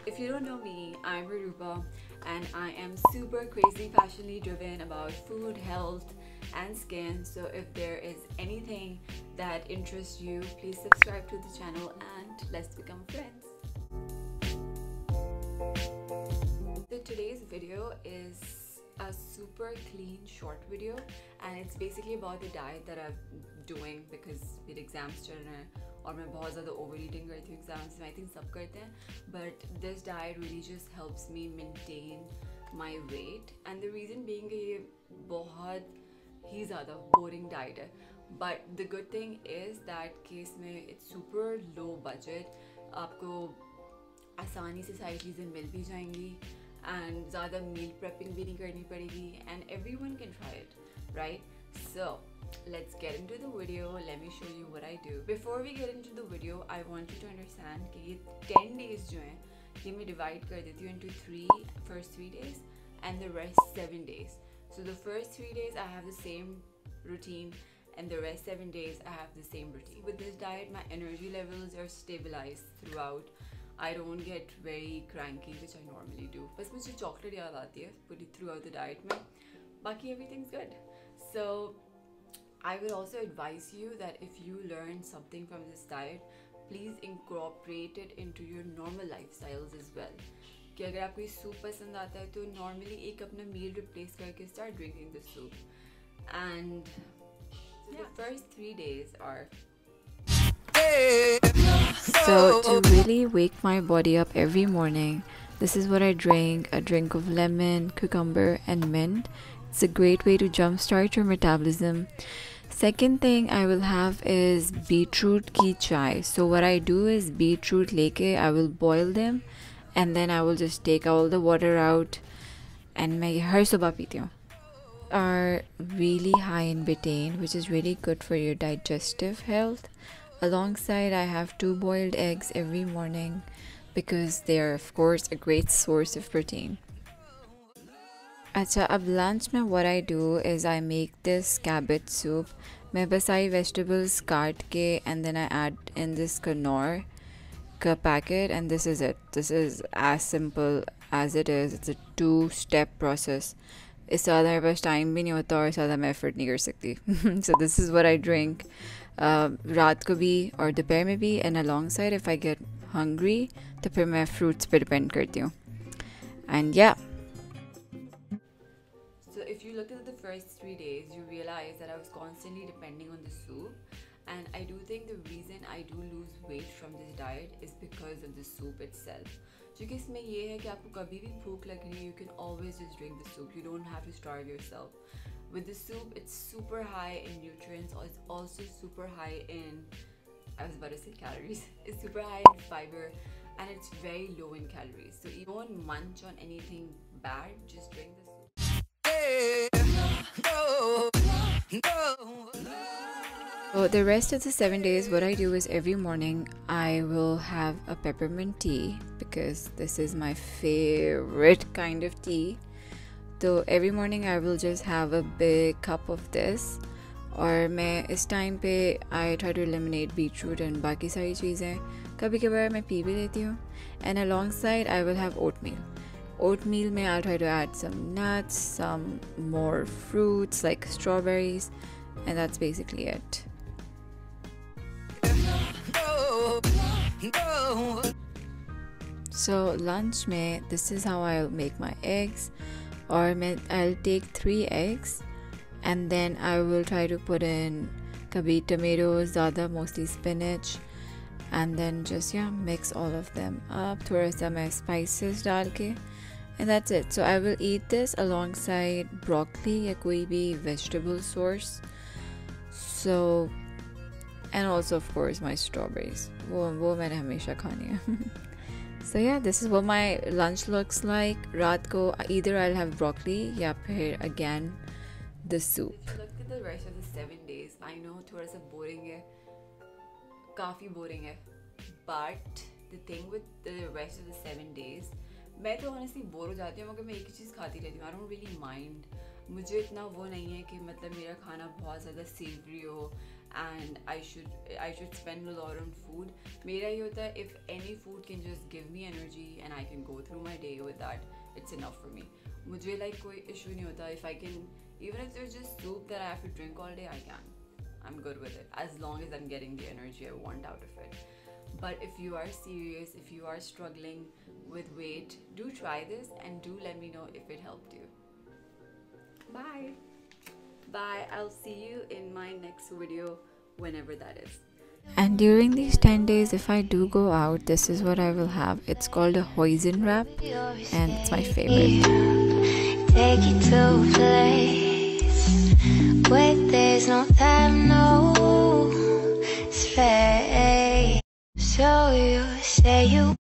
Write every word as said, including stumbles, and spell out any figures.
If you don't know me, I'm Arooba and I am super crazy passionately driven about food, health and skin. So if there is anything that interests you, please subscribe to the channel and let's become friends. So today's video is a super clean short video and it's basically about the diet that I'm doing because मेरे exams चल रहे हैं और मैं बहुत ज़्यादा overeating करती हूँ exams में. I think सब करते हैं, but this diet really just helps me maintain my weight and the reason being कि ये बहुत ही ज़्यादा boring diet है. But the good thing is that कि इसमें it's super low budget, आपको आसानी से सारी चीज़ें मिल भी जाएंगी and ज़्यादा meal prepping भी नहीं करनी पड़ेगी and everyone can try it, right? So let's get into the video. Let me show you what I do. Before we get into the video, I want you to understand कि ये ten days जो हैं ये मैं divide कर देती हूँ into three, first three days and the rest seven days. So the first three days I have the same routine and the rest seven days I have the same routine. With this diet, my energy levels are stabilized throughout. I don't get very cranky, which I normally do. बस मुझे chocolate याद आती है पूरी throughout the diet में. बाकी everything's good. So I will also advise you that if you learn something from this diet, please incorporate it into your normal lifestyles as well. कि अगर आपको ये soup पसंद आता है तो normally एक अपना meal replace करके start drinking the soup. And so yeah. The first three days are. So to really wake my body up every morning, this is what I drink: a drink of lemon, cucumber and mint. It's a great way to jumpstart your metabolism. Second thing I will have is beetroot ki chai. So what I do is beetroot leke I will boil them and then I will just take all the water out and मैं हर सुबह पीती हूँ. Are really high in betaine, which is really good for your digestive health. Alongside, I have two boiled eggs every morning because they are of course a great source of protein. अच्छा, अब lunch में what I do is I make this cabbage soup. मैं बस सारी vegetables काट के and then I add in this knorr का packet and this is it. This is as simple as it is. It's a two-step process. इससे ज़्यादा मेरे पास time भी नहीं होता और ज़्यादा मैं एफर्ट नहीं कर सकती. So this is what I drink uh, रात को भी और दोपहर में भी and alongside if I get hungry तो फिर मैं fruits पे depend करती हूँ. And yeah. So if you look at the first three days, you realize that I was constantly depending on the soup. And I do think the reason I do lose weight from this diet is because of the soup itself. क्योंकि इसमें ये है कि आपको कभी भी भूख लग रही है, you can always just drink the soup. You don't have to starve yourself. With the soup, it's super high in nutrients. It's also super high in, I was about to say calories. It's super high in fiber and it's very low in calories. So you don't munch on anything bad, just drink the soup. No, no, no. So the rest of the seven days, what I do is every morning I will have a peppermint tea because this is my favorite kind of tea. So every morning I will just have a big cup of this. और मैं इस time पे I try to eliminate beetroot and बाकी सारी चीज़ें. कभी कभार मैं पी भी लेती हूँ. And alongside I will have oatmeal. Oatmeal में I'll try to add some nuts, some more fruits like strawberries, and that's basically it. So lunch में this is how I'll make my eggs. Or I'll take three eggs and then I will try to put in kabhi tomatoes, ज़्यादा mostly spinach, and then just yeah mix all of them up. थोड़ा सा मैं spices डाल के, and that's it. So I will eat this alongside broccoli या कोई भी vegetable source. So and also of course my strawberries. वो वो मैंने हमेशा खानी है. So yeah, this is what my lunch looks like. रात को either I'll have broccoli या फिर again the soup. If you look at the rest of the seven days, I know थोड़ा सा boring है, काफ़ी boring है. But the thing with the rest of the seven days, मैं तो honestly bore हो जाती हूँ मगर मैं एक ही चीज़ खाती रहती हूँ. I don't really mind. मुझे इतना वो नहीं है कि मतलब मेरा खाना बहुत ज़्यादा savory हो and I should I should spend a lot on food. मेरा ये होता है, if any food can just give me energy and I can go through my day with that, it's enough for me. मुझे like कोई issue नहीं होता. If I can, even if there's just soup that I have to drink all day, I can. I'm good with it as long as I'm getting the energy I want out of it. But if you are serious, if you are struggling with weight, do try this and do let me know if it helped you. Bye. Bye. I'll see you in my next video, whenever that is. And during these ten days, if I do go out, this is what I will have. It's called a hoisin wrap, and it's my favorite. Take you to a place where there's no time, no space. So you say you